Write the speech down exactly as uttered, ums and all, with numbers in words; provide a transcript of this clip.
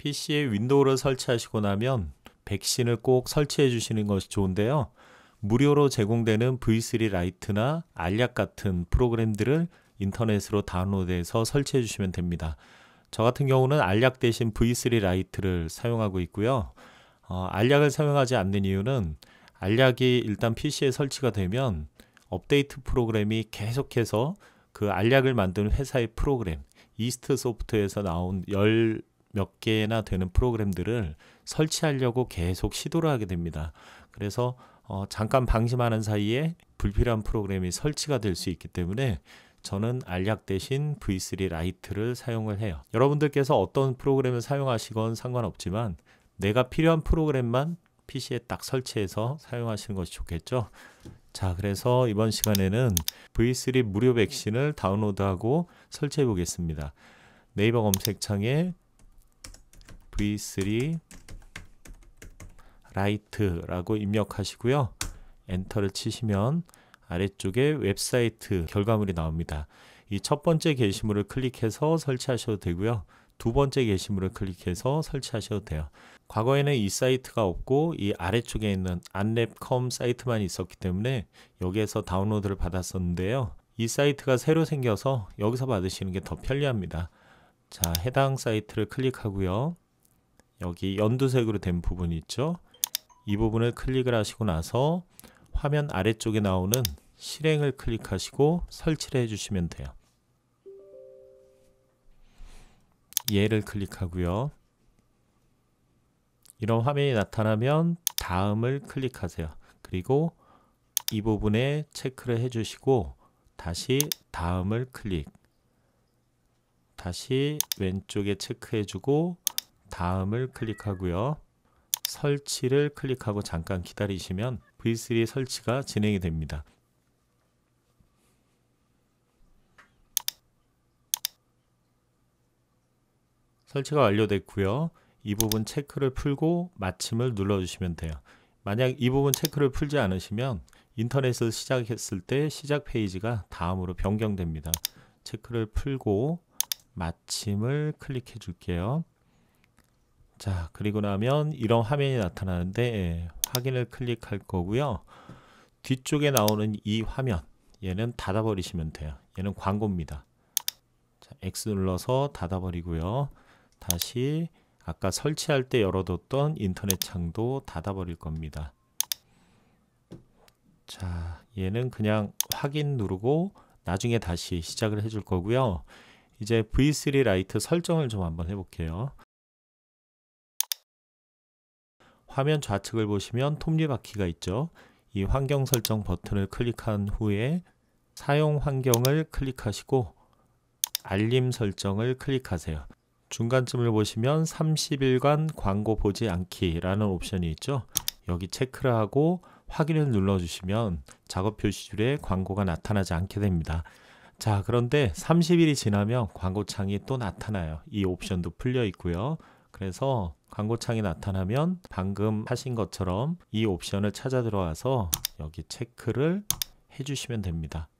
피씨에 윈도우를 설치하시고 나면 백신을 꼭 설치해 주시는 것이 좋은데요. 무료로 제공되는 브이 쓰리 라이트나 알약 같은 프로그램들을 인터넷으로 다운로드해서 설치해 주시면 됩니다. 저 같은 경우는 알약 대신 브이 쓰리 라이트를 사용하고 있고요. 어, 알약을 사용하지 않는 이유는 알약이 일단 피씨에 설치가 되면 업데이트 프로그램이 계속해서 그 알약을 만드는 회사의 프로그램, 이스트 소프트에서 나온 열 몇 개나 되는 프로그램들을 설치하려고 계속 시도를 하게 됩니다. 그래서 어, 잠깐 방심하는 사이에 불필요한 프로그램이 설치가 될 수 있기 때문에 저는 알약 대신 브이 쓰리 라이트를 사용을 해요. 여러분들께서 어떤 프로그램을 사용하시건 상관없지만 내가 필요한 프로그램만 피씨에 딱 설치해서 사용하시는 것이 좋겠죠. 자, 그래서 이번 시간에는 브이 쓰리 무료 백신을 다운로드하고 설치해 보겠습니다. 네이버 검색창에 브이 쓰리 라이트라고 입력하시고요. 엔터를 치시면 아래쪽에 웹사이트 결과물이 나옵니다. 이 첫 번째 게시물을 클릭해서 설치하셔도 되고요. 두 번째 게시물을 클릭해서 설치하셔도 돼요. 과거에는 이 사이트가 없고 이 아래쪽에 있는 안랩 닷컴 사이트만 있었기 때문에 여기에서 다운로드를 받았었는데요. 이 사이트가 새로 생겨서 여기서 받으시는 게 더 편리합니다. 자, 해당 사이트를 클릭하고요. 여기 연두색으로 된 부분이 있죠. 이 부분을 클릭을 하시고 나서 화면 아래쪽에 나오는 실행을 클릭하시고 설치를 해주시면 돼요. 얘를 클릭하고요. 이런 화면이 나타나면 다음을 클릭하세요. 그리고 이 부분에 체크를 해주시고 다시 다음을 클릭, 다시 왼쪽에 체크해주고 다음을 클릭하고요. 설치를 클릭하고 잠깐 기다리시면 브이 쓰리 설치가 진행이 됩니다. 설치가 완료됐고요. 이 부분 체크를 풀고 마침을 눌러주시면 돼요. 만약 이 부분 체크를 풀지 않으시면 인터넷을 시작했을 때 시작 페이지가 다음으로 변경됩니다. 체크를 풀고 마침을 클릭해 줄게요. 자, 그리고 나면 이런 화면이 나타나는데 예, 확인을 클릭할 거고요. 뒤쪽에 나오는 이 화면, 얘는 닫아버리시면 돼요. 얘는 광고입니다. 자, X 눌러서 닫아버리고요. 다시 아까 설치할 때 열어뒀던 인터넷 창도 닫아버릴 겁니다. 자, 얘는 그냥 확인 누르고 나중에 다시 시작을 해줄 거고요. 이제 브이 쓰리 라이트 설정을 좀 한번 해볼게요. 화면 좌측을 보시면 톱니바퀴가 있죠. 이 환경 설정 버튼을 클릭한 후에 사용 환경을 클릭하시고 알림 설정을 클릭하세요. 중간쯤을 보시면 삼십 일간 광고 보지 않기 라는 옵션이 있죠. 여기 체크를 하고 확인을 눌러주시면 작업 표시줄에 광고가 나타나지 않게 됩니다. 자, 그런데 삼십 일이 지나면 광고창이 또 나타나요. 이 옵션도 풀려 있고요. 그래서 광고창이 나타나면 방금 하신 것처럼 이 옵션을 찾아 들어와서 여기 체크를 해주시면 됩니다.